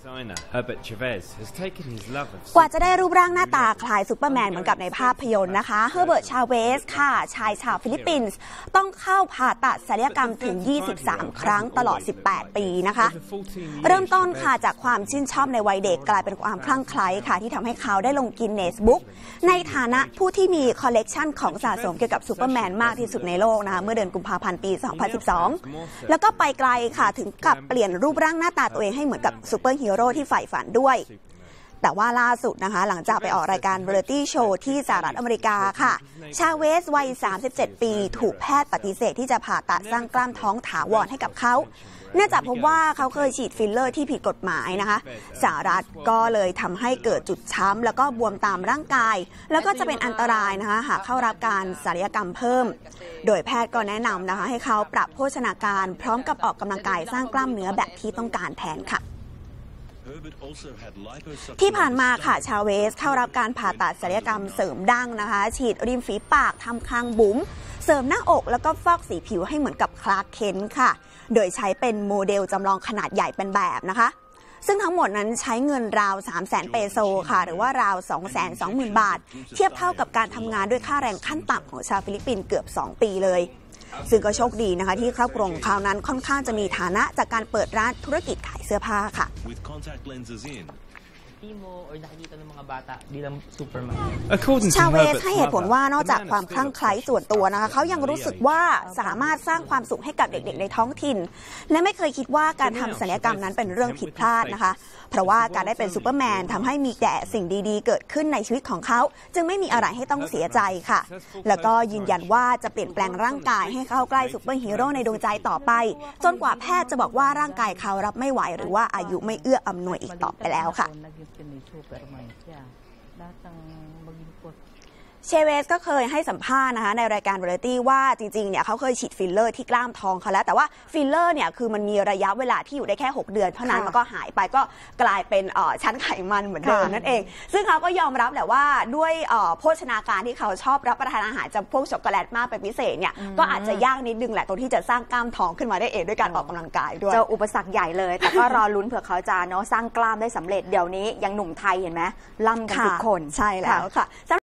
กว่าจะได้รูปร่างหน้าตาคล้ายซูเปอร์แมนเหมือนกับในภาพยนตร์นะคะเฮอร์เบิร์ต ชาเวสค่ะชายชาวฟิลิปปินส์ต้องเข้าผ่าตัดศัลยกรรมถึง23ครั้งตลอด18ปีนะคะเริ่มต้นค่ะจากความชื่นชอบในวัยเด็กกลายเป็นความคลั่งไคล้ค่ะที่ทำให้เขาได้ลงกินเนสบุ๊กในฐานะผู้ที่มีคอลเลกชันของสะสมเกี่ยวกับซูเปอร์แมนมากที่สุดในโลกนะคะเมื่อเดือนกุมภาพันธ์ปี2012แล้วก็ไปไกลค่ะถึงกับเปลี่ยนรูปร่างหน้าตาตัวเองให้เหมือนกับซูเปอร์ฮีโร่ที่ใฝ่ฝันด้วยแต่ว่าล่าสุดนะคะหลังจากไปออกรายการวาไรตี้โชว์ที่สหรัฐอเมริกาค่ะชาเวสวัย37ปีถูกแพทย์ปฏิเสธที่จะผ่าตัดสร้างกล้ามท้องถาวรให้กับเขาเนื่องจากพบว่าเขาเคยฉีดฟิลเลอร์ที่ผิดกฎหมายนะคะสหรัฐก็เลยทำให้เกิดจุดช้ำแล้วก็บวมตามร่างกายแล้วก็จะเป็นอันตรายนะคะหากเข้ารับการศัลยกรรมเพิ่มโดยแพทย์ก็แนะนำนะคะให้เขาปรับโภชนาการพร้อมกับออกกำลังกายสร้างกล้ามเนื้อแบบที่ต้องการแทนค่ะที่ผ่านมาค่ะชาเวสเข้ารับการผ่าตัดศัลยกรรมเสริมดั้งนะคะฉีดริมฝีปากทำคางบุ๋มเสริมหน้าอกแล้วก็ฟอกสีผิวให้เหมือนกับคลาร์ก เคนต์ค่ะโดยใช้เป็นโมเดลจำลองขนาดใหญ่เป็นแบบนะคะซึ่งทั้งหมดนั้นใช้เงินราว 300,000 เปโซค่ะหรือว่าราว 220,000 บาทเทียบเท่ากับการทำงานด้วยค่าแรงขั้นต่ำของชาวฟิลิปปินส์เกือบ2ปีเลยซึ่งก็โชคดีนะคะที่ครอบครัวของเขานั้นค่อนข้างจะมีฐานะจากการเปิดร้านธุรกิจขายเสื้อผ้าค่ะชาเวสให้เหตุผลว่านอกจากความคลั่งไคล้ส่วนตัวนะคะเขายังรู้สึกว่าสามารถสร้างความสุขให้กับเด็กๆในท้องถิ่นและไม่เคยคิดว่าการทำศัลยกรรมนั้นเป็นเรื่องผิดพลาดนะคะเพราะว่าการได้เป็นซูเปอร์แมนทำให้มีแต่สิ่งดีๆเกิดขึ้นในชีวิตของเขาจึงไม่มีอะไรให้ต้องเสียใจค่ะแล้วก็ยืนยันว่าจะเปลี่ยนแปลงร่างกายให้เข้าใกล้ซูเปอร์ฮีโร่ในดวงใจต่อไปจนกว่าแพทย์จะบอกว่าร่างกายเขารับไม่ไหวหรือว่าอายุไม่เอื้ออำนวยอีกต่อไปแล้วค่ะเชเวสก็เคยให้สัมภาษณ์นะคะในรายการวาไรตี้ว่าจริงๆเนี่ยเขาเคยฉีดฟิลเลอร์ที่กล้ามท้องเขาแล้วแต่ว่าฟิลเลอร์เนี่ยคือมันมีระยะเวลาที่อยู่ได้แค่6 เดือนเท่านั้นมันก็หายไปก็กลายเป็นชั้นไขมันเหมือนเดิมนั่นเองซึ่งเขาก็ยอมรับแหละว่าด้วยโภชนาการที่เขาชอบรับประทานอาหารจำพวกช็อกโกแลตมากเป็นพิเศษเนี่ยก็อาจจะยากนิดนึงแหละตรงที่จะสร้างกล้ามท้องขึ้นมาได้เองด้วยการออกกำลังกายด้วยเจออุปสรรคใหญ่เลยแต่ก็รอลุ้นเผื่อเขาจะสร้างกล้ามได้สำเร็จเดี๋ยวนี้ยังหนุ่มไทยเห็นไหมล่ำกันทุกคนใช่แล้วค่ะ